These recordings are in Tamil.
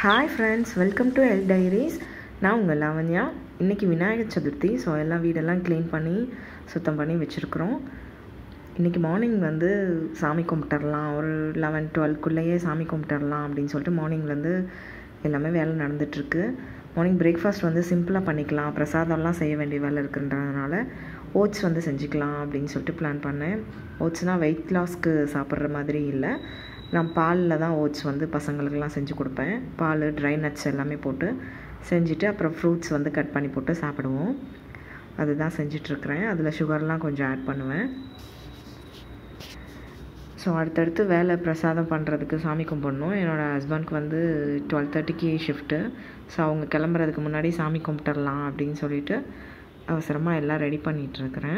Hi friends, welcome to L diaries. நான் உங்கள் லாவண்யா. இன்றைக்கி விநாயகர் சதுர்த்தி. ஸோ எல்லாம் வீடெல்லாம் க்ளீன் பண்ணி சுத்தம் பண்ணி வச்சுருக்குறோம். இன்றைக்கி மார்னிங் சாமி கும்பிட்டுறலாம், ஒரு 11-12க்குள்ளேயே சாமி கும்பிட்டுறலாம் அப்படின்னு சொல்லிட்டு மார்னிங்லேருந்து எல்லாமே வேலை நடந்துகிட்ருக்கு. மார்னிங் பிரேக்ஃபாஸ்ட் சிம்பிளாக பண்ணிக்கலாம், பிரசாதம்லாம் செய்ய வேண்டிய வேலை இருக்குன்றதுனால ஓட்ஸ் செஞ்சுக்கலாம் அப்படின்னு சொல்லிட்டு பிளான் பண்ணேன். ஓட்ஸ்னால் வெயிட் லாஸ்க்கு சாப்பிட்ற மாதிரி இல்லை, நான் பாலில் தான் ஓட்ஸ் பசங்களுக்கெல்லாம் செஞ்சு கொடுப்பேன். பால், ட்ரை நட்ஸ் எல்லாமே போட்டு செஞ்சுட்டு அப்புறம் ஃப்ரூட்ஸ் கட் பண்ணி போட்டு சாப்பிடுவோம். அதுதான் செஞ்சிட்ருக்கிறேன். அதில் சுகர்லாம் கொஞ்சம் ஆட் பண்ணுவேன். ஸோ அடுத்தடுத்து வேலை பிரசாதம் பண்ணுறதுக்கு சாமி கும்பிடணும். என்னோடய ஹஸ்பண்ட்க்கு 12:30க்கு ஷிஃப்ட்டு. ஸோ அவங்க கிளம்புறதுக்கு முன்னாடி சாமி கும்பிட்டுடலாம் அப்படின்னு சொல்லிட்டு அவசரமாக எல்லாம் ரெடி பண்ணிகிட்ருக்கிறேன்.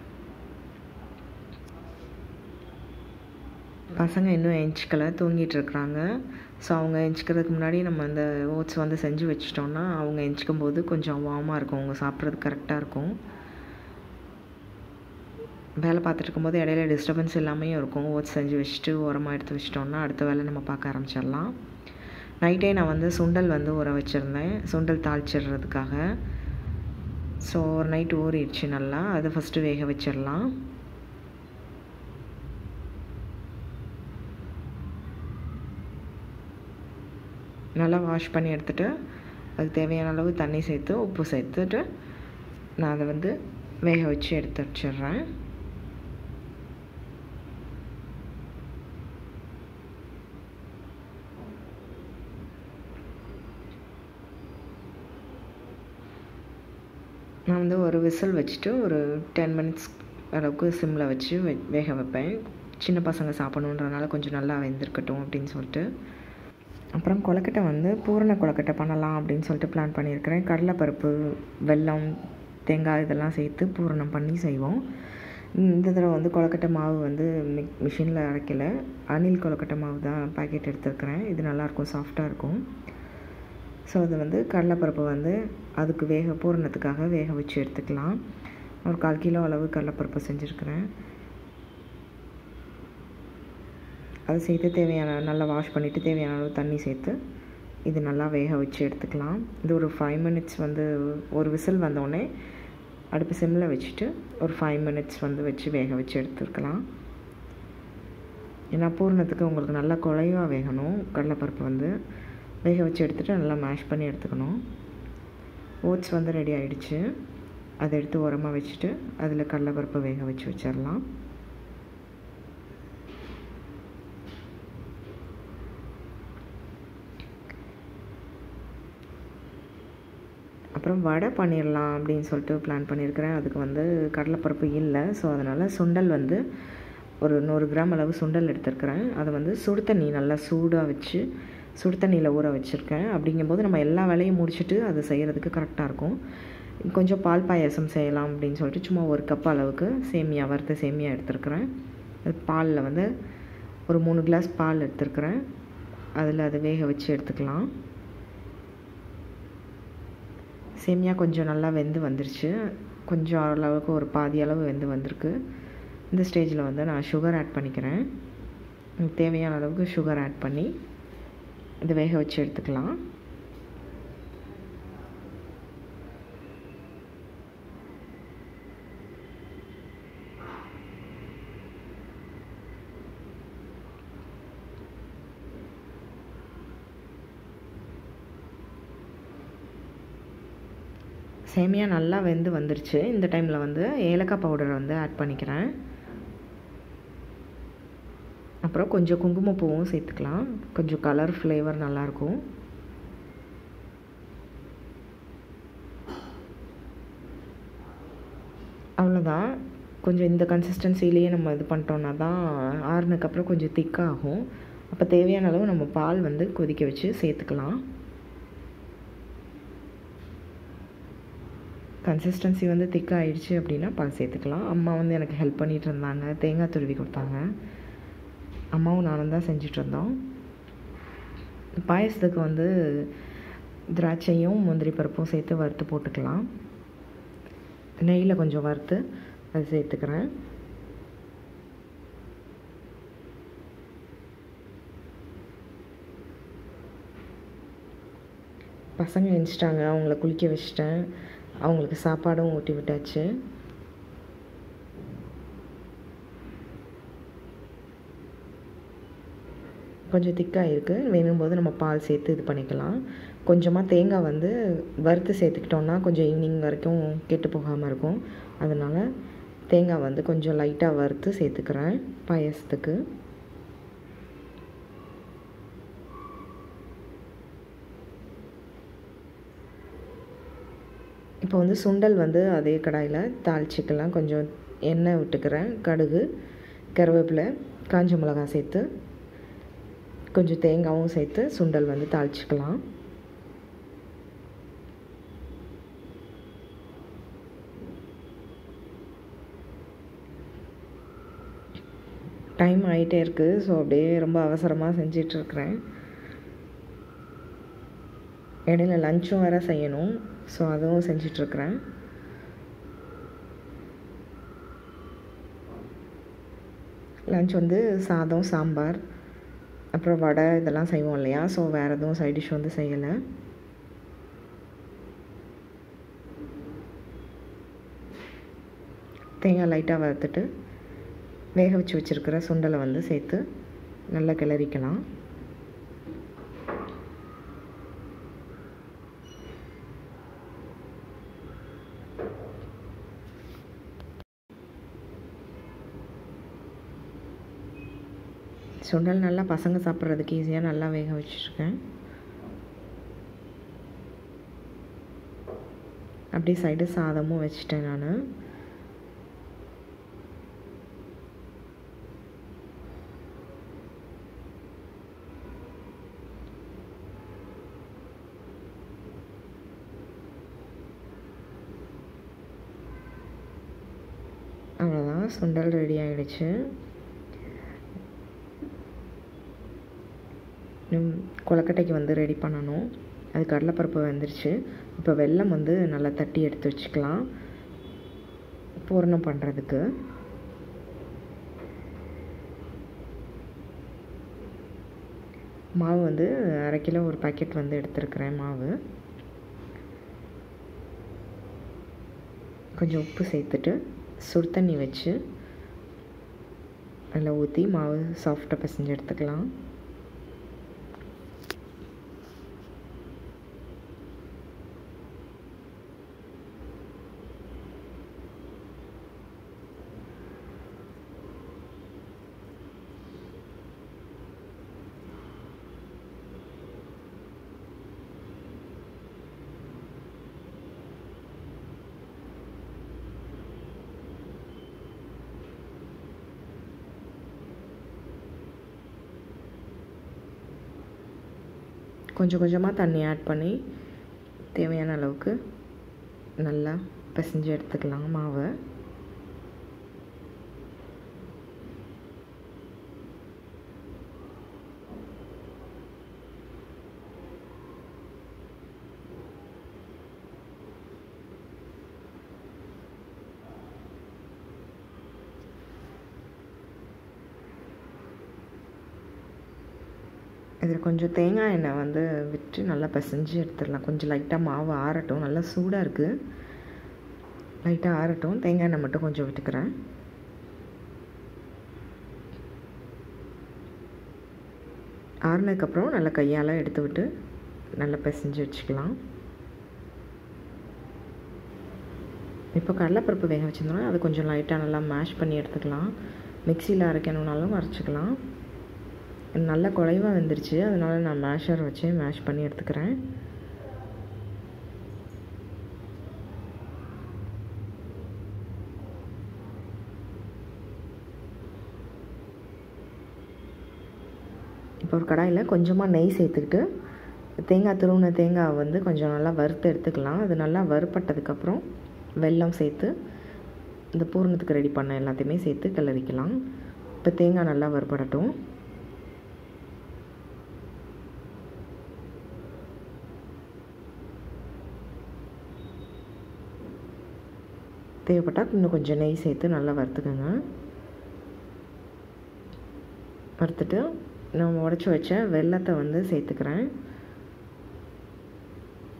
பசங்க இன்னும் எஞ்சிக்கலை, தூங்கிட்டுருக்குறாங்க. ஸோ அவங்க எஞ்சிக்கிறதுக்கு முன்னாடி நம்ம இந்த ஓட்ஸ் செஞ்சு வச்சிட்டோன்னா அவங்க எஞ்சிக்கும் போது கொஞ்சம் வார்மாக இருக்கும், அவங்க சாப்பிட்றதுக்கு கரெக்டாக இருக்கும். வேலை பார்த்துட்டு இருக்கும்போது இடையில டிஸ்டர்பன்ஸ் எல்லாமே இருக்கும். ஓட்ஸ் செஞ்சு வச்சுட்டு ஓரமாக எடுத்து வச்சிட்டோன்னா அடுத்த வேலை நம்ம பார்க்க ஆரம்பிச்சிடலாம். நைட்டே நான் சுண்டல் ஊற வச்சுருந்தேன், சுண்டல் தாளிச்சிடுறதுக்காக. ஸோ ஒரு நைட்டு ஊறிடுச்சு நல்லா. அதை ஃபஸ்ட்டு வேக வச்சிடலாம். நல்லா வாஷ் பண்ணி எடுத்துகிட்டு அதுக்கு தேவையான அளவு தண்ணி சேர்த்து உப்பு சேர்த்துட்டு நான் அதை வேக வச்சு எடுத்து வச்சிடுறேன். நான் ஒரு விசில் வச்சுட்டு ஒரு 10 மினிட்ஸ் அளவுக்கு சிம்மில் வச்சு வேக வைப்பேன். சின்ன பசங்க சாப்பிடணுன்றதுனால கொஞ்சம் நல்லா வெந்திருக்கட்டும் அப்படின்னு சொல்லிட்டு. அப்புறம் கொழுக்கட்டை பூரண கொழுக்கட்டை பண்ணலாம் அப்படின்னு சொல்லிட்டு பிளான் பண்ணியிருக்கிறேன். கடலைப்பருப்பு, வெல்லம், தேங்காய் இதெல்லாம் சேர்த்து பூரணம் பண்ணி செய்வோம். இந்த தடவை கொழுக்கட்டை மாவு மிஷினில் அரைக்கலை, அணில் கொழுக்கட்டை மாவு தான் பாக்கெட் எடுத்துருக்கிறேன். இது நல்லாயிருக்கும், சாஃப்டாக இருக்கும். ஸோ அது கடலைப்பருப்பு அதுக்கு பூரணத்துக்காக வேக வச்சு எடுத்துக்கலாம். ஒரு 1/4 கிலோ அளவு கடலைப்பருப்பு செஞ்சுருக்கிறேன். அதை சேர்த்து தேவையான நல்லா வாஷ் பண்ணிவிட்டு தேவையான அளவு தண்ணி சேர்த்து இது நல்லா வேக வச்சு எடுத்துக்கலாம். இது ஒரு 5 மினிட்ஸ் ஒரு விசில் வந்தோடனே அடுப்பு சிம்மில் வச்சுட்டு ஒரு 5 மினிட்ஸ் வச்சு வேக வச்சு எடுத்துருக்கலாம். ஏன்னா பூரணத்துக்கு உங்களுக்கு நல்லா குழைவாக வேகணும். கடலைப்பருப்பு வேக வச்சு எடுத்துகிட்டு நல்லா மேஷ் பண்ணி எடுத்துக்கணும். ஓட்ஸ் ரெடி ஆகிடுச்சு. அதை எடுத்து உரமாக வச்சுட்டு அதில் கடலைப்பருப்பு வேக வச்சு வச்சிடலாம். அப்புறம் வடை பண்ணிடலாம் அப்படின்னு சொல்லிட்டு பிளான் பண்ணியிருக்கிறேன். அதுக்கு கடலைப்பருப்பு இல்லை. ஸோ அதனால் சுண்டல் ஒரு 100 கிராம் அளவு சுண்டல் எடுத்துருக்கிறேன். அதை சுடு தண்ணி நல்லா சூடாக வச்சு சுடு தண்ணியில் ஊற வச்சுருக்கேன். அப்படிங்கும்போது நம்ம எல்லா வேலையும் முடிச்சுட்டு அது செய்கிறதுக்கு கரெக்டாக இருக்கும். கொஞ்சம் பால் பாயாசம் செய்யலாம் அப்படின்னு சொல்லிட்டு சும்மா 1 கப் அளவுக்கு சேமியா, வறுத்த சேமியா எடுத்துருக்கிறேன். அது பாலில் ஒரு 3 கிளாஸ் பால் எடுத்துருக்கிறேன். அதில் அதை வேக வச்சு எடுத்துக்கலாம். சேமியா கொஞ்சம் நல்லா வெந்து வந்துருச்சு. கொஞ்சம் அளவுக்கு ஒரு பாதி அளவு வெந்து வந்திருக்கு. இந்த ஸ்டேஜில் நான் சுகர் ஆட் பண்ணிக்கிறேன். தேவையான அளவுக்கு சுகர் ஆட் பண்ணி இதை வேக வச்சு எடுத்துக்கலாம். சேமியா நல்லா வெந்து வந்துருச்சு. இந்த டைமில் ஏலக்காய் பவுடரை ஆட் பண்ணிக்கிறேன். அப்புறம் கொஞ்சம் குங்குமப்பூவும் சேர்த்துக்கலாம், கொஞ்சம் கலர் ஃப்ளேவர் நல்லாயிருக்கும். அவ்வளோதான். கொஞ்சம் இந்த கன்சிஸ்டன்சிலேயே நம்ம இது பண்ணிட்டோன்னா தான் ஆறுனதுக்கப்புறம் கொஞ்சம் திக்காகும். அப்போ தேவையான அளவு நம்ம பால் கொதிக்க வச்சு சேர்த்துக்கலாம். கன்சிஸ்டன்சி திக்காக ஆகிடுச்சு அப்படின்னா பால் சேர்த்துக்கலாம். அம்மா எனக்கு ஹெல்ப் பண்ணிகிட்டு இருந்தாங்க, தேங்காய் துருவி கொடுத்தாங்க. அம்மாவும் நானும் தான் செஞ்சிட்ருந்தோம். பாயசத்துக்கு திராட்சையும் முந்திரி பருப்பும் சேர்த்து வறுத்து போட்டுக்கலாம். நெய்யில் கொஞ்சம் வறுத்து அது சேர்த்துக்கிறேன். பசங்க எழுந்திரிச்சிட்டாங்க, அவங்கள குளிக்க வச்சிட்டேன். அவங்களுக்கு சாப்பாடும் ஊட்டி விட்டாச்சு. கொஞ்சம் திக்காக இருக்குது. வேணும்போது நம்ம பால் சேர்த்து இது பண்ணிக்கலாம். கொஞ்சமாக தேங்காய் வந்து வறுத்து சேர்த்துக்கிட்டோன்னா கொஞ்சம் ஈவினிங் வரைக்கும் கெட்டு போகாமல் இருக்கும். அதனால் தேங்காய் வந்து கொஞ்சம் லைட்டாக வறுத்து சேர்த்துக்கிறேன் பாயசத்துக்கு. இப்போ வந்து சுண்டல் வந்து அதே கடாயில் தாளிச்சிக்கலாம். கொஞ்சம் எண்ணெய் விட்டுக்கிறேன், கடுகு, கருவேப்பிலை, காஞ்ச மிளகாய் சேர்த்து கொஞ்சம் தேங்காயும் சேர்த்து சுண்டல் வந்து தாளிச்சிக்கலாம். டைம் ஆகிட்டே இருக்குது. ஸோ அப்படியே ரொம்ப அவசரமாக செஞ்சிட்ருக்கிறேன். இடையில லஞ்சும் வேறு செய்யணும். ஸோ அதுவும் செஞ்சிட்ருக்கிறேன். லஞ்ச் வந்து சாதம், சாம்பார், அப்புறம் வடை இதெல்லாம் செய்வோம் இல்லையா. ஸோ வேறு எதுவும் சைட் டிஷ் வந்து செய்யலை. தேங்காய் லைட்டாக வறுத்துட்டு வேக வச்சு வச்சுருக்கிற சுண்டலை வந்து சேர்த்து நல்லா கிளறிக்கலாம். சுண்டல் நல்லா பசங்க சாப்பிட்றதுக்கு ஈஸியாக நல்லா வேக வச்சுருக்கேன். அப்படியே சைடு சாதமும் வச்சுட்டேன் நான். அவ்வளோதான், சுண்டல் ரெடி ஆகிடுச்சு. கொழுக்கட்டைக்கு வந்து ரெடி பண்ணணும். அது கடலைப்பருப்பு வந்துருச்சு. இப்போ வெல்லம் வந்து நல்லா தட்டி எடுத்து வச்சுக்கலாம் பூரணம் பண்ணுறதுக்கு. மாவு வந்து 1/2 கிலோ ஒரு பாக்கெட் வந்து எடுத்துருக்கிறேன் மாவு. கொஞ்சம் உப்பு சேர்த்துட்டு சுடு தண்ணி வச்சு அதில் ஊற்றி மாவு சாஃப்டாக பிசைஞ்சு எடுத்துக்கலாம். கொஞ்சம் கொஞ்சமாக தண்ணி ஆட் பண்ணி தேவையான அளவுக்கு நல்லா பிசைஞ்சு எடுத்துக்கலாம் மாவை. இதில் கொஞ்சம் தேங்காய் எண்ணெய் வந்து விட்டு நல்லா பிசைஞ்சு எடுத்துடலாம். கொஞ்சம் லைட்டாக மாவு ஆறட்டும். நல்லா சூடாக இருக்குது, லைட்டாக ஆறட்டும். தேங்காய் எண்ணெய் மட்டும் கொஞ்சம் விட்டுக்கிறேன். ஆறுனதுக்கப்புறம் நல்லா கையால் எடுத்து விட்டு நல்லா பிசைஞ்சு வச்சுக்கலாம். இப்போ கடலைப்பருப்பு வேக வச்சுருந்தோன்னா அது கொஞ்சம் லைட்டாக நல்லா மேஷ் பண்ணி எடுத்துக்கலாம். மிக்சியில் அரைக்கணுன்னாலும் அரைச்சிக்கலாம். நல்லா குழைவாக வெந்துருச்சு, அதனால் நான் மேஷர் வச்சு மேஷ் பண்ணி எடுத்துக்கிறேன். இப்போ ஒரு கடாயில் கொஞ்சமாக நெய் சேர்த்துக்கிட்டு தேங்காய் துருவின தேங்காய் வந்து கொஞ்சம் நல்லா வறுத்து எடுத்துக்கலாம். அது நல்லா வறுப்பட்டதுக்கப்புறம் வெல்லம் சேர்த்து இந்த பூரணத்துக்கு ரெடி பண்ண எல்லாத்தையுமே சேர்த்து கிளறிக்கலாம். இப்போ தேங்காய் நல்லா வறுப்படட்டும். தேவைப்பட்டால் இன்னும் கொஞ்சம் நெய் சேர்த்து நல்லா வறுத்துக்கோங்க. வறுத்துட்டு நம்ம உடச்சி வச்ச வெல்லத்தை வந்து சேர்த்துக்கிறேன்.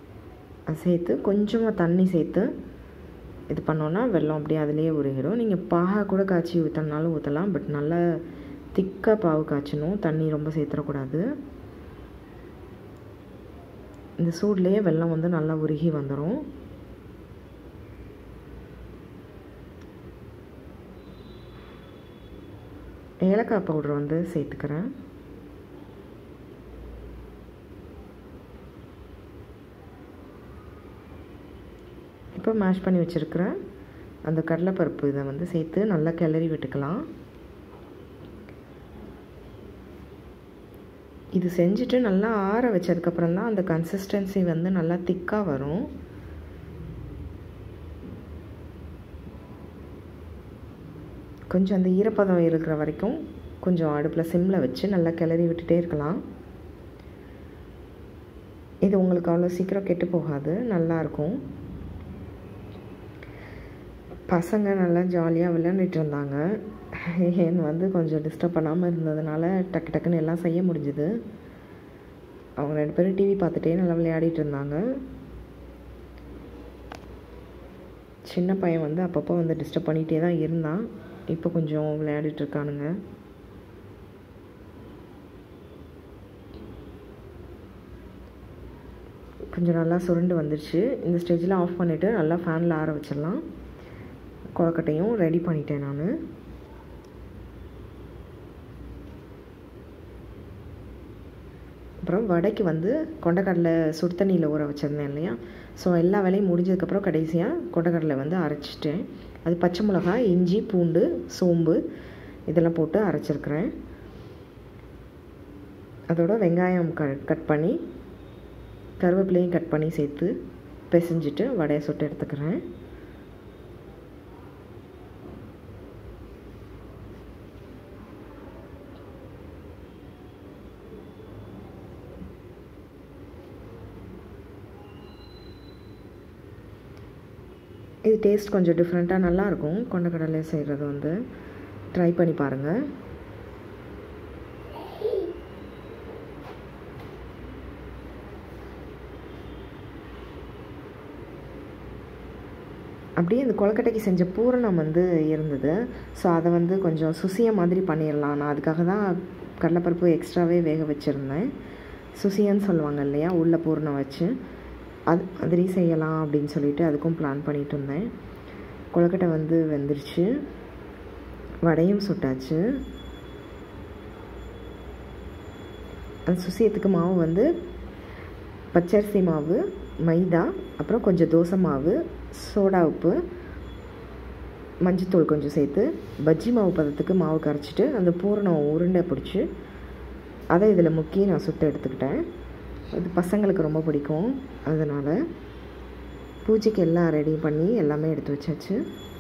அது சேர்த்து கொஞ்சமாக தண்ணி சேர்த்து இது பண்ணோன்னா வெல்லம் அப்படியே அதிலே உருகிடும். நீங்கள் பாகை கூட காய்ச்சி ஊற்றினாலும் ஊற்றலாம். பட் நல்லா திக்காக பாவு காய்ச்சணும், தண்ணி ரொம்ப சேர்த்துடக்கூடாது. இந்த சூட்லேயே வெல்லம் வந்து நல்லா உருகி வந்துடும். ஏலக்காய் பவுடர் வந்து சேர்த்துக்கிறேன். இப்போ மேஷ் பண்ணி வச்சுருக்கிற அந்த கடலைப்பருப்பு இதை வந்து சேர்த்து நல்லா கிளறி விட்டுக்கலாம். இது செஞ்சுட்டு நல்லா ஆற வச்சதுக்கப்புறம் தான் அந்த கன்சிஸ்டன்சி வந்து நல்லா திக்காக வரும். கொஞ்சம் அந்த ஈரப்பதம் இருக்கிற வரைக்கும் கொஞ்சம் அடுப்பில் சிம்மில் வச்சு நல்லா கிளறி விட்டுட்டே இருக்கலாம். இது உங்களுக்கு அவ்வளோ சீக்கிரம் கெட்டு போகாது, நல்லாயிருக்கும். பசங்க நல்லா ஜாலியாக விளையாண்டுட்டு இருந்தாங்க. ஏன் வந்து கொஞ்சம் டிஸ்டர்ப் பண்ணாமல் இருந்ததுனால டக்கு டக்குன்னு எல்லாம் செய்ய முடிஞ்சுது. அவங்க 2 பேரும் டிவி பார்த்துட்டே நல்லா விளையாடிட்டு இருந்தாங்க. சின்ன பையன் வந்து அப்பப்போ வந்து டிஸ்டர்ப் பண்ணிகிட்டே தான் இருந்தான். இப்போ கொஞ்சம் விளையாடிட்டுருக்கானுங்க. கொஞ்சம் நல்லா சுருண்டு வந்துடுச்சு. இந்த ஸ்டேஜில் ஆஃப் பண்ணிவிட்டு நல்லா ஃபேனில் ஆற வச்சிடலாம். கொழுக்கட்டையும் ரெடி பண்ணிட்டேன் நான். அப்புறம் வடைக்கு வந்து கொண்டக்கடலை சுடு தண்ணியில் ஊற வச்சுருந்தேன் இல்லையா. ஸோ எல்லா வேலையும் முடிஞ்சதுக்கப்புறம் கடைசியாக கொண்டக்கடலை வந்து அரைச்சிட்டேன். அது பச்சை மிளகாய், இஞ்சி, பூண்டு, சோம்பு இதெல்லாம் போட்டு அரைச்சிருக்கிறேன். அதோட வெங்காயம் கட் பண்ணி கருவேப்பிலையும் கட் பண்ணி சேர்த்து பிசைஞ்சிட்டு வடையை சுட்டு எடுத்துக்கிறேன். இது டேஸ்ட் கொஞ்சம் டிஃப்ரெண்ட்டாக நல்லாயிருக்கும். கொண்டக்கடலை செய்கிறது வந்து ட்ரை பண்ணி பாருங்கள். அப்படியே இந்த கொழுக்கட்டைக்கு செஞ்ச பூரணம் வந்து இருந்தது. ஸோ அதை வந்து கொஞ்சம் சுசிய மாதிரி பண்ணிடலாம். நான் அதுக்காக தான் கடலைப்பருப்பு எக்ஸ்ட்ராவே வேக வச்சுருந்தேன். சுசியன்னு சொல்லுவாங்க இல்லையா, உள்ள பூரணம் வச்சு அது மாதிரி செய்யலாம் அப்படின்னு சொல்லிட்டு அதுக்கும் பிளான் பண்ணிகிட்டு இருந்தேன். கொழுக்கட்டை வந்து வெந்துருச்சு, வடையும் சுட்டாச்சு. அந்த சுசியத்துக்கு மாவு வந்து பச்சரிசி மாவு, மைதா, அப்புறம் கொஞ்சம் தோசை மாவு, சோடா உப்பு, மஞ்சத்தூள் கொஞ்சம் சேர்த்து பஜ்ஜி மாவு பதத்துக்கு மாவு கரைச்சிட்டு அந்த பூரணம் உருண்டை பிடிச்சி அதை இதில் முக்கி நான் சுட்டு எடுத்துக்கிட்டேன். அது பசங்களுக்கு ரொம்ப பிடிக்கும். அதனால் பூஜைக்கு எல்லாம் ரெடி பண்ணி எல்லாமே எடுத்து வச்சாச்சு.